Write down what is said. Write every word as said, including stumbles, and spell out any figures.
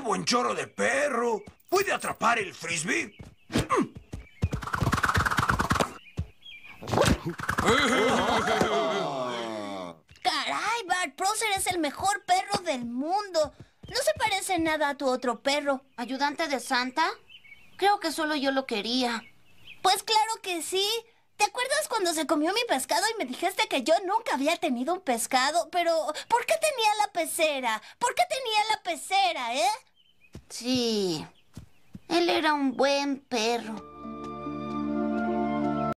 buen choro de perro! ¿Puede atrapar el frisbee? ¡Caray, Bart! Prócer es el mejor perro del mundo. No se parece en nada a tu otro perro. ¿Ayudante de Santa? Creo que solo yo lo quería. Pues claro que sí. ¿Te acuerdas cuando se comió mi pescado y me dijiste que yo nunca había tenido un pescado? Pero, ¿por qué tenía la pecera? ¿Por qué tenía la pecera, eh? Sí, él era un buen perro.